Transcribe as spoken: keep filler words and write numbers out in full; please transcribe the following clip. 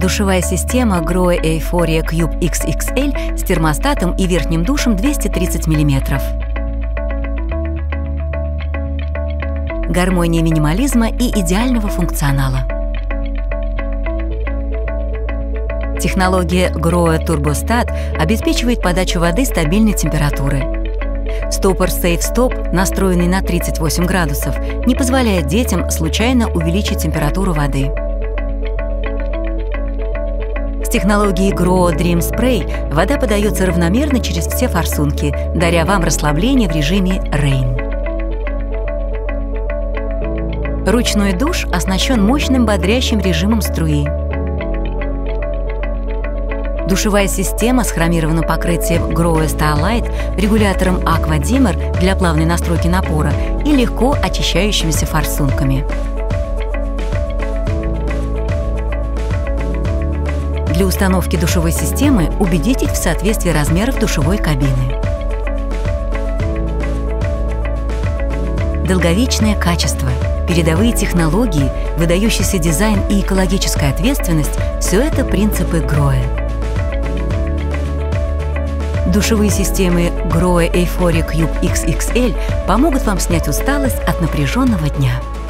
Душевая система Grohe Euphoria Cube икс икс эль с термостатом и верхним душем двести тридцать миллиметров. Гармония минимализма и идеального функционала. Технология Grohe Turbostat обеспечивает подачу воды стабильной температуры. Стопор Safe Stop, настроенный на тридцать восемь градусов, не позволяет детям случайно увеличить температуру воды. С технологией Grohe Dream Spray вода подается равномерно через все форсунки, даря вам расслабление в режиме Rain. Ручной душ оснащен мощным бодрящим режимом струи. Душевая система с хромированным покрытием Grohe Starlight, регулятором Aqua Dimmer для плавной настройки напора и легко очищающимися форсунками. Для установки душевой системы убедитесь в соответствии размеров душевой кабины. Долговечное качество, передовые технологии, выдающийся дизайн и экологическая ответственность – все это принципы Grohe. Душевые системы Grohe Euphoria Cube икс икс эль помогут вам снять усталость от напряженного дня.